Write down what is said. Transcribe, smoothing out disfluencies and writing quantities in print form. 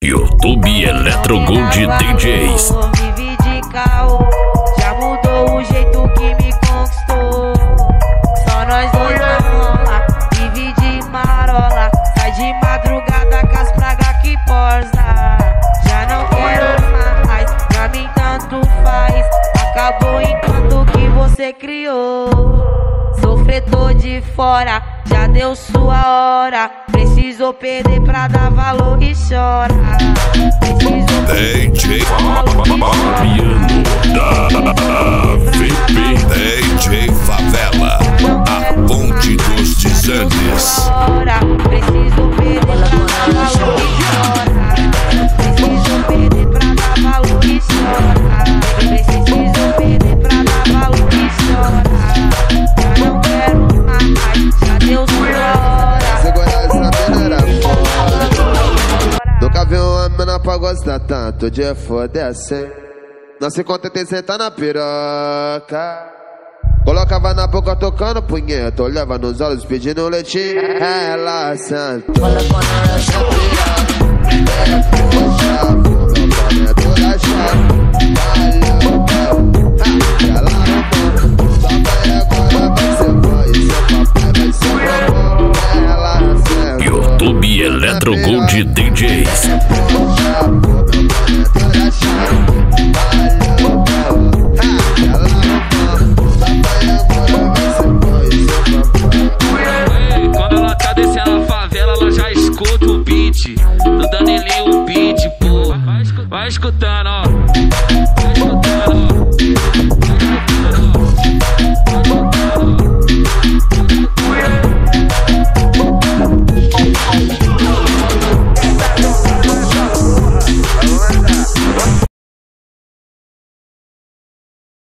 YouTube Eletro Gold DJs. Vive de caô, já mudou o jeito que me conquistou. Só nós dois na rola, vive de marola. Sai de madrugada com as pragas que porza. Já não quero mais, pra mim tanto faz. Acabou enquanto que você criou. Sofredor de fora, já deu sua hora. Precisou perder pra dar valor e chora. Precisou DJ Fabiano da VP. DJ Favela, a ponte dos desandes. Precisou perder pra dar valor e chora. Precisou perder pra dar valor e chora. Precisou perder pra dar valor e chora. Já não quero mais, já deu sua hora. Segurar essa mina era foda. Nunca vi uma mina pra gostar tanto de foder assim. Não se contenta em sentar na piroca. Colocava na boca tocando punheta. Olhava nos olhos pedindo leitinho. Ela sentou. Colocou na essa piroca. Puxa, meu comento da chave. Valeu, ela arrumou. Só vai agora, vai ser bom. E seu papai vai ser bom. Ela sentou. YouTube Eletro Gold DJs. Quando ela tá descendo a favela, ela já escuta o beat. Do Danilinho o beat, pô. Vai escutando,